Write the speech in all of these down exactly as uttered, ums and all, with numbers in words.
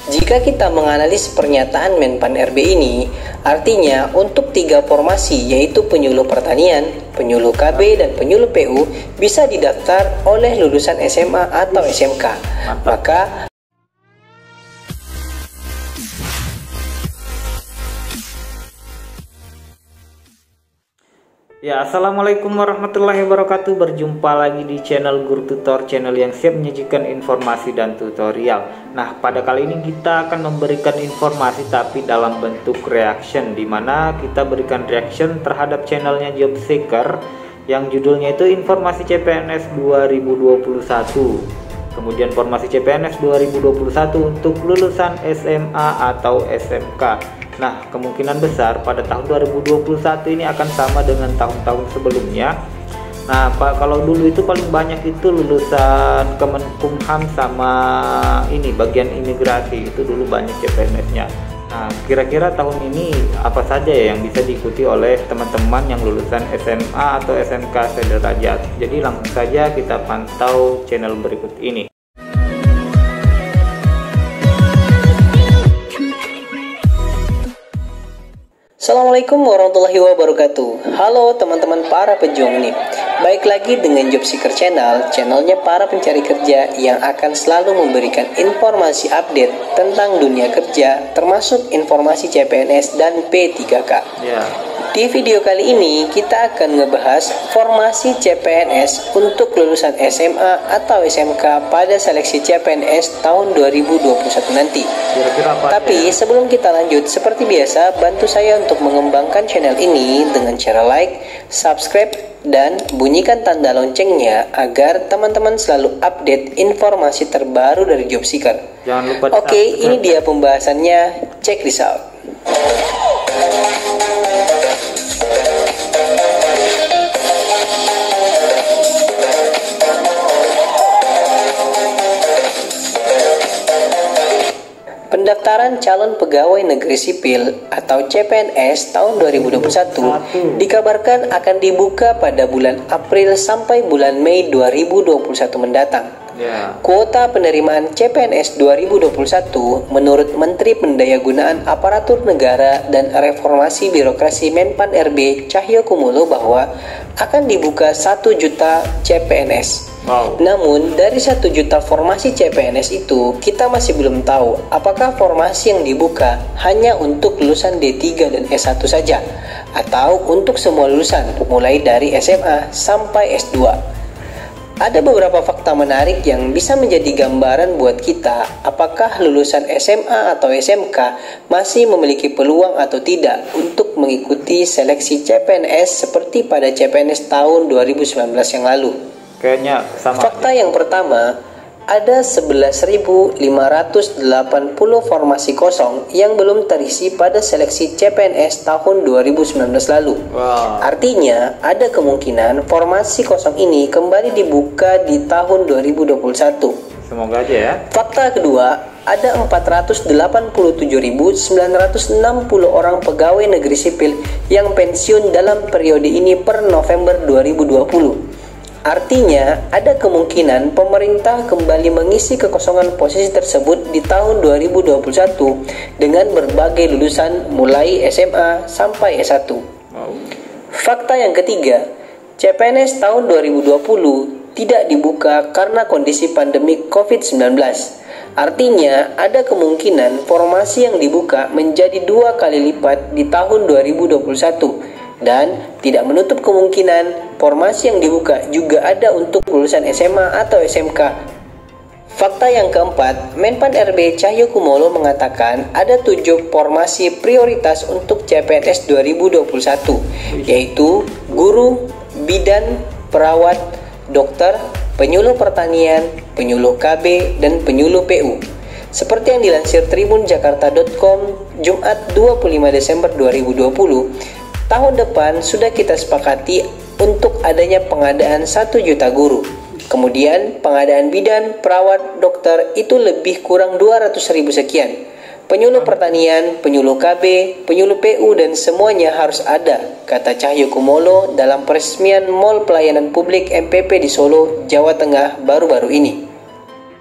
Jika kita menganalisis pernyataan Menpan R B ini, artinya untuk tiga formasi yaitu penyuluh pertanian, penyuluh K B, dan penyuluh P U bisa didaftar oleh lulusan S M A atau S M K. Maka Ya, assalamualaikum warahmatullahi wabarakatuh. Berjumpa lagi di channel Guru Tutor, channel yang siap menyajikan informasi dan tutorial. Nah, pada kali ini kita akan memberikan informasi tapi dalam bentuk reaction, dimana kita berikan reaction terhadap channelnya Job Seeker yang judulnya itu informasi C P N S dua ribu dua puluh satu. Kemudian formasi C P N S dua ribu dua puluh satu untuk lulusan S M A atau S M K. Nah, kemungkinan besar pada tahun dua ribu dua puluh satu ini akan sama dengan tahun-tahun sebelumnya. Nah, Pak, kalau dulu itu paling banyak itu lulusan Kemenkumham sama ini bagian imigrasi, itu dulu banyak C P N S-nya. Nah, kira-kira tahun ini apa saja ya yang bisa diikuti oleh teman-teman yang lulusan S M A atau S M K sederajat. Jadi langsung saja kita pantau channel berikut ini. Assalamualaikum warahmatullahi wabarakatuh. Halo teman-teman para pejuang nih. Baik lagi dengan Job Seeker Channel, channelnya para pencari kerja yang akan selalu memberikan informasi update tentang dunia kerja, termasuk informasi C P N S dan P tiga K. Ya. Di video kali ini kita akan ngebahas formasi C P N S untuk lulusan S M A atau S M K pada seleksi C P N S tahun dua ribu dua puluh satu nanti. Kira-kira apa? Tapi ya? Sebelum kita lanjut, seperti biasa bantu saya untuk mengembangkan channel ini dengan cara like, subscribe, dan bunyikan tanda loncengnya agar teman-teman selalu update informasi terbaru dari Job Seeker. Jangan lupa. Oke, ini dia pembahasannya. Check this out. Pendaftaran calon pegawai negeri sipil atau C P N S tahun dua ribu dua puluh satu dikabarkan akan dibuka pada bulan April sampai bulan Mei dua ribu dua puluh satu mendatang. Ya. Kuota penerimaan C P N S dua ribu dua puluh satu menurut Menteri Pendayagunaan Aparatur Negara dan Reformasi Birokrasi Menpan R B Cahyokumolo bahwa akan dibuka satu juta C P N S. Wow. Namun dari satu juta formasi C P N S itu kita masih belum tahu apakah formasi yang dibuka hanya untuk lulusan D tiga dan S satu saja atau untuk semua lulusan mulai dari S M A sampai S dua. Ada beberapa fakta menarik yang bisa menjadi gambaran buat kita apakah lulusan S M A atau S M K masih memiliki peluang atau tidak untuk mengikuti seleksi C P N S seperti pada C P N S tahun dua ribu sembilan belas yang lalu. Kayaknya sama. Fakta yang pertama, ada sebelas ribu lima ratus delapan puluh formasi kosong yang belum terisi pada seleksi C P N S tahun dua ribu sembilan belas lalu. Wow. Artinya, ada kemungkinan formasi kosong ini kembali dibuka di tahun dua ribu dua puluh satu. Semoga aja ya. Fakta kedua, ada empat ratus delapan puluh tujuh ribu sembilan ratus enam puluh orang pegawai negeri sipil yang pensiun dalam periode ini per November dua ribu dua puluh. Artinya, ada kemungkinan pemerintah kembali mengisi kekosongan posisi tersebut di tahun dua ribu dua puluh satu dengan berbagai lulusan mulai S M A sampai S satu. Wow. Fakta yang ketiga, C P N S tahun dua ribu dua puluh tidak dibuka karena kondisi pandemi covid sembilan belas. Artinya, ada kemungkinan formasi yang dibuka menjadi dua kali lipat di tahun dua ribu dua puluh satu. Dan tidak menutup kemungkinan formasi yang dibuka juga ada untuk lulusan S M A atau S M K. Fakta yang keempat, Menpan R B Cahyokumolo mengatakan ada tujuh formasi prioritas untuk C P N S dua ribu dua puluh satu, yaitu guru, bidan, perawat, dokter, penyuluh pertanian, penyuluh K B, dan penyuluh P U. Seperti yang dilansir tribun jakarta titik com Jumat dua puluh lima Desember dua ribu dua puluh, tahun depan sudah kita sepakati untuk adanya pengadaan satu juta guru. Kemudian pengadaan bidan, perawat, dokter itu lebih kurang dua ratus ribu sekian. Penyuluh pertanian, penyuluh K B, penyuluh P U dan semuanya harus ada, kata Cahyokumolo dalam peresmian Mall Pelayanan Publik M P P di Solo, Jawa Tengah baru-baru ini.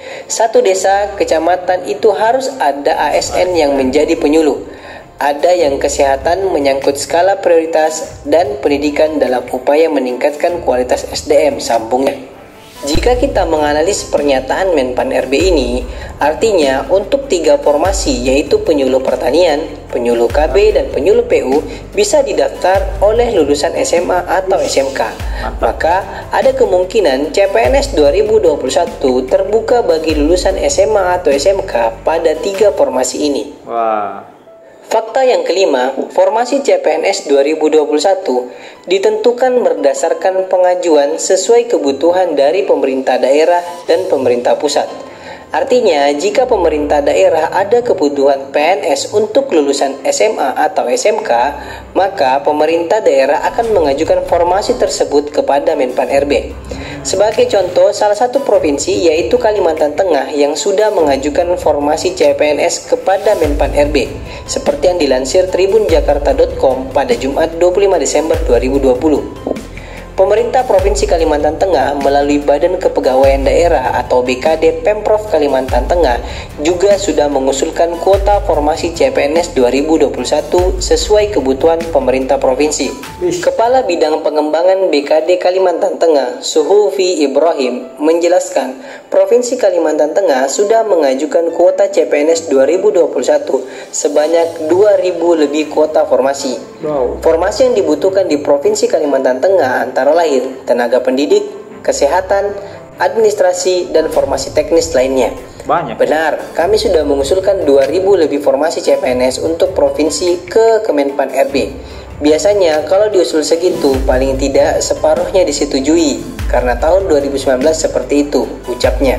Satu desa, kecamatan itu harus ada A S N yang menjadi penyuluh. Ada yang kesehatan menyangkut skala prioritas dan pendidikan dalam upaya meningkatkan kualitas S D M, sambungnya. Jika kita menganalisis pernyataan Menpan R B ini, artinya untuk tiga formasi yaitu penyuluh pertanian, penyuluh K B, dan penyuluh P U bisa didaftar oleh lulusan S M A atau S M K. Maka ada kemungkinan C P N S dua ribu dua puluh satu terbuka bagi lulusan S M A atau S M K pada tiga formasi ini. Wah. Fakta yang kelima, formasi C P N S dua ribu dua puluh satu ditentukan berdasarkan pengajuan sesuai kebutuhan dari pemerintah daerah dan pemerintah pusat. Artinya, jika pemerintah daerah ada kebutuhan P N S untuk lulusan S M A atau S M K, maka pemerintah daerah akan mengajukan formasi tersebut kepada Menpan R B. Sebagai contoh, salah satu provinsi yaitu Kalimantan Tengah yang sudah mengajukan formasi C P N S kepada Menpan R B, seperti yang dilansir tribun jakarta titik com pada Jumat dua puluh lima Desember dua ribu dua puluh. Pemerintah Provinsi Kalimantan Tengah melalui Badan Kepegawaian Daerah atau B K D Pemprov Kalimantan Tengah juga sudah mengusulkan kuota formasi C P N S dua ribu dua puluh satu sesuai kebutuhan pemerintah provinsi. Kepala Bidang Pengembangan B K D Kalimantan Tengah, Suhufi Ibrahim, menjelaskan Provinsi Kalimantan Tengah sudah mengajukan kuota C P N S dua ribu dua puluh satu sebanyak dua ribu lebih kuota formasi. Wow. Formasi yang dibutuhkan di Provinsi Kalimantan Tengah antara lain tenaga pendidik, kesehatan, administrasi, dan formasi teknis lainnya. Banyak. Benar, kami sudah mengusulkan dua ribu lebih formasi C P N S untuk provinsi ke Kemenpan R B. Biasanya kalau diusul segitu paling tidak separuhnya disetujui karena tahun dua ribu sembilan belas seperti itu, ucapnya.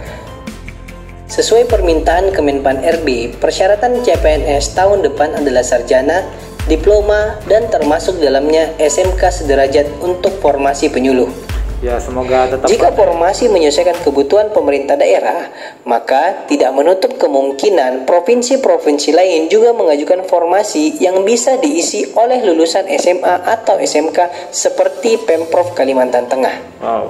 Sesuai permintaan Kemenpan R B, persyaratan C P N S tahun depan adalah sarjana, diploma, dan termasuk dalamnya S M K sederajat untuk formasi penyuluh. Ya, semoga tetap. Jika formasi menyesuaikan kebutuhan pemerintah daerah, maka tidak menutup kemungkinan provinsi-provinsi lain juga mengajukan formasi yang bisa diisi oleh lulusan S M A atau S M K seperti Pemprov Kalimantan Tengah. Wow.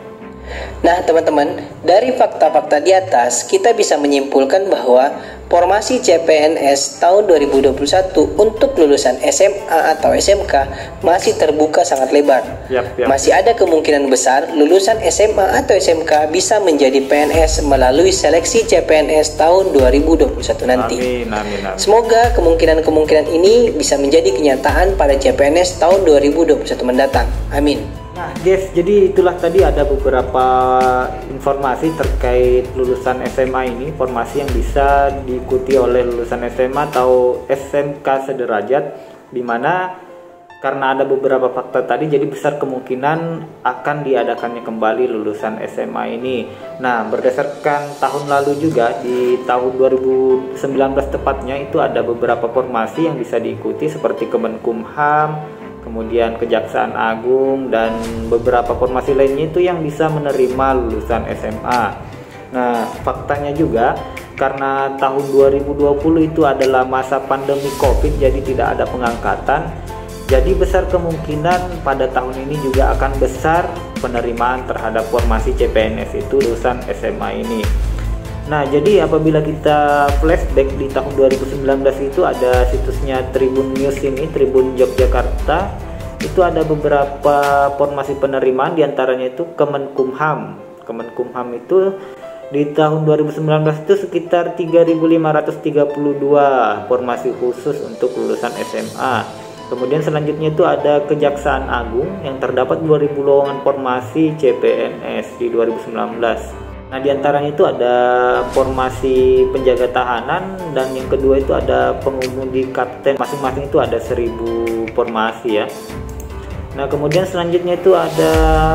Nah, teman-teman, dari fakta-fakta di atas kita bisa menyimpulkan bahwa formasi C P N S tahun dua ribu dua puluh satu untuk lulusan S M A atau S M K masih terbuka sangat lebar. Yap, yap. Masih ada kemungkinan besar lulusan S M A atau S M K bisa menjadi P N S melalui seleksi C P N S tahun dua ribu dua puluh satu nanti. Amin, amin, amin. Semoga kemungkinan-kemungkinan ini bisa menjadi kenyataan pada C P N S tahun dua ribu dua puluh satu mendatang. Amin. Nah guys, jadi itulah tadi ada beberapa informasi terkait lulusan S M A ini, formasi yang bisa diikuti oleh lulusan S M A atau S M K sederajat, dimana karena ada beberapa fakta tadi jadi besar kemungkinan akan diadakannya kembali lulusan S M A ini. Nah, berdasarkan tahun lalu juga di tahun dua ribu sembilan belas tepatnya itu ada beberapa formasi yang bisa diikuti seperti Kemenkumham, kemudian Kejaksaan Agung, dan beberapa formasi lainnya itu yang bisa menerima lulusan S M A. Nah, faktanya juga karena tahun dua ribu dua puluh itu adalah masa pandemi Covid, jadi tidak ada pengangkatan. Jadi besar kemungkinan pada tahun ini juga akan besar penerimaan terhadap formasi C P N S itu lulusan S M A ini. Nah, jadi apabila kita flashback di tahun dua ribu sembilan belas itu ada situsnya Tribun News ini, Tribun Yogyakarta, itu ada beberapa formasi penerimaan, diantaranya itu Kemenkumham. Kemenkumham itu di tahun dua ribu sembilan belas itu sekitar tiga ribu lima ratus tiga puluh dua formasi khusus untuk lulusan S M A. Kemudian selanjutnya itu ada Kejaksaan Agung yang terdapat dua ribu lowongan formasi C P N S di dua ribu sembilan belas. Nah, diantaranya itu ada formasi penjaga tahanan, dan yang kedua itu ada pengemudi kapten. Masing-masing itu ada seribu formasi ya. Nah, kemudian selanjutnya itu ada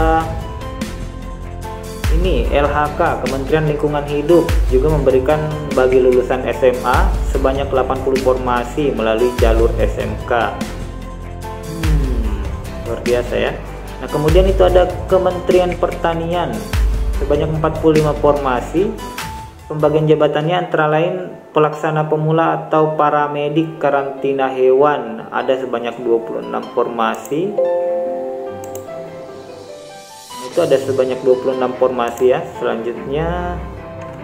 ini L H K, Kementerian Lingkungan Hidup, juga memberikan bagi lulusan S M A sebanyak delapan puluh formasi melalui jalur S M K. Hmm, luar biasa ya. Nah, kemudian itu ada Kementerian Pertanian sebanyak empat puluh lima formasi. Pembagian jabatannya antara lain pelaksana pemula atau paramedik karantina hewan, ada sebanyak dua puluh enam formasi. Itu ada sebanyak dua puluh enam formasi ya. Selanjutnya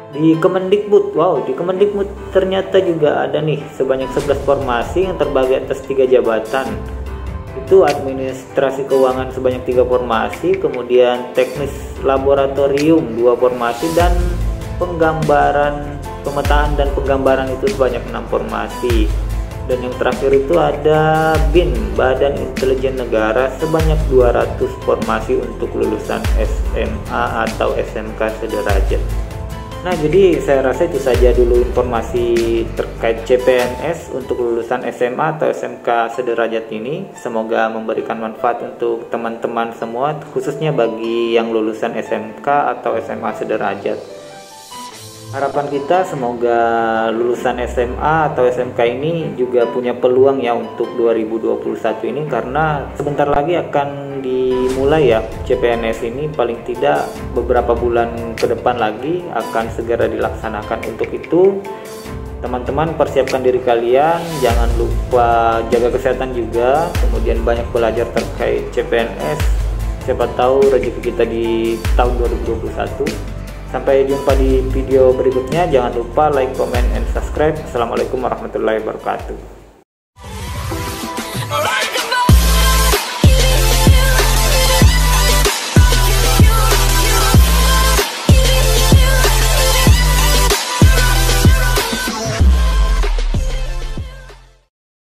Di Kemendikbud, wow, di Kemendikbud ternyata juga ada nih sebanyak sebelas formasi yang terbagi atas tiga jabatan. Itu administrasi keuangan sebanyak tiga formasi, kemudian teknis laboratorium dua formasi, dan penggambaran, pemetaan dan penggambaran itu sebanyak enam formasi. Dan yang terakhir itu ada B I N, Badan Intelijen Negara, sebanyak dua ratus formasi untuk lulusan S M A atau S M K sederajat. Nah, jadi saya rasa itu saja dulu informasi terkait C P N S untuk lulusan S M A atau S M K sederajat ini. Semoga memberikan manfaat untuk teman-teman semua, khususnya bagi yang lulusan S M K atau S M A sederajat. Harapan kita semoga lulusan S M A atau S M K ini juga punya peluang ya untuk dua ribu dua puluh satu ini, karena sebentar lagi akan dimulai ya C P N S ini, paling tidak beberapa bulan ke depan lagi akan segera dilaksanakan. Untuk itu teman-teman persiapkan diri kalian, jangan lupa jaga kesehatan juga, kemudian banyak belajar terkait C P N S, siapa tahu rezeki kita di tahun dua ribu dua puluh satu. Sampai jumpa di video berikutnya. Jangan lupa like, comment, and subscribe. Assalamualaikum warahmatullahi wabarakatuh.